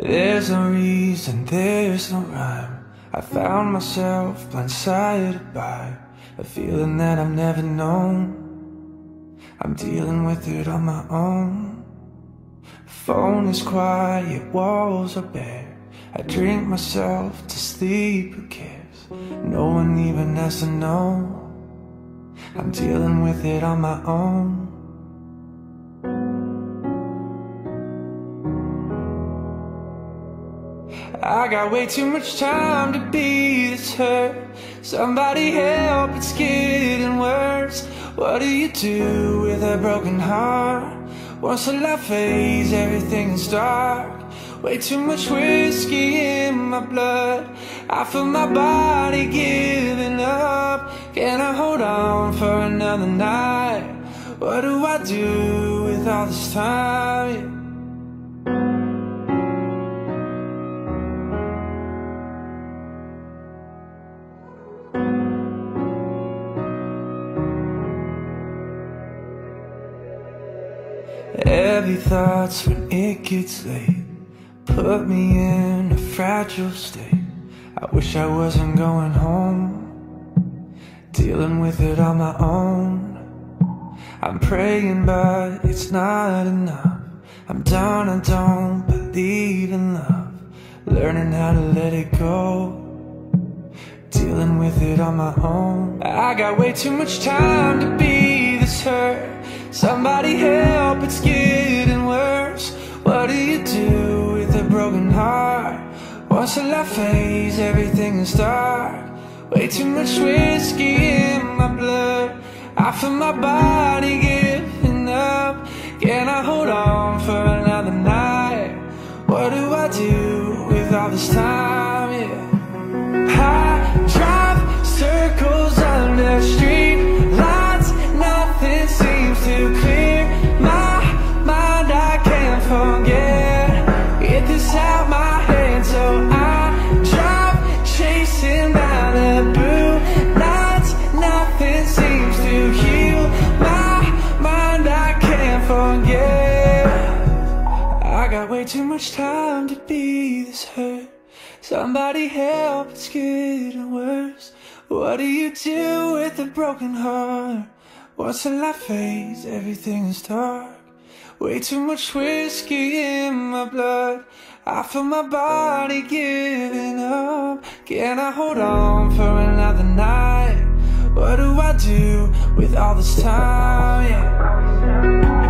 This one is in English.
There's no reason, there's no rhyme. I found myself blindsided by a feeling that I've never known. I'm dealing with it on my own. Phone is quiet, walls are bare. I drink myself to sleep, who cares? No one even has to know. I'm dealing with it on my own. I got way too much time to be this hurt. Somebody help, it's getting worse. What do you do with a broken heart? Once the light fades, everything's dark. Way too much whiskey in my blood. I feel my body giving up. Can I hold on for another night? What do I do with all this time? Heavy thoughts when it gets late put me in a fragile state. I wish I wasn't going home, dealing with it on my own. I'm praying but it's not enough. I'm done, I don't believe in love. Learning how to let it go, dealing with it on my own. I got way too much time to be this hurt. Somebody help, it's getting worse. What do you do with a broken heart? Once the light fades, everything is dark. Way too much whiskey in my blood. I feel my body giving up. Can I hold on for another night? What do I do with all this time? Yeah. I drive circles under street lights. Nothing seems to clear my mind. I can't forget. Get this out my head, so I drive chasing Malibu nights. Nothing seems to heal my mind. I can't forget. I got way too much time to be this hurt. Somebody help, it's getting worse. What do you do with a broken heart? Once the light fades, everything is dark. Way too much whiskey in my blood. I feel my body giving up. Can I hold on for another night? What do I do with all this time? Yeah.